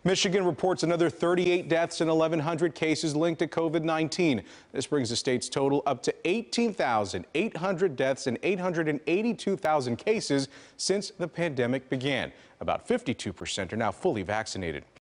Michigan reports another 38 deaths and 1,100 cases linked to COVID-19. This brings the state's total up to 18,800 deaths and 882,000 cases since the pandemic began. About 52% are now fully vaccinated.